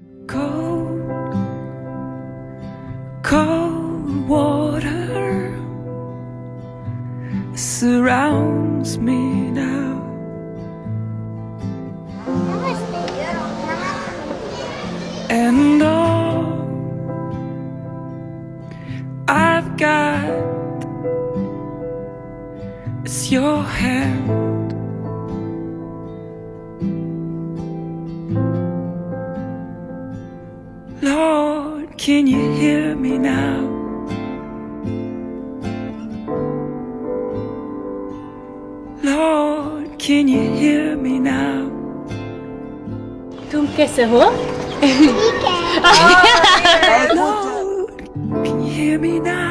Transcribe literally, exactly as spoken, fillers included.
Cold, cold water surrounds me now. And all I've got is your hand. Lord, can you hear me now? Lord, can you hear me now? तुम कैसे हो? Lord, can you hear me now?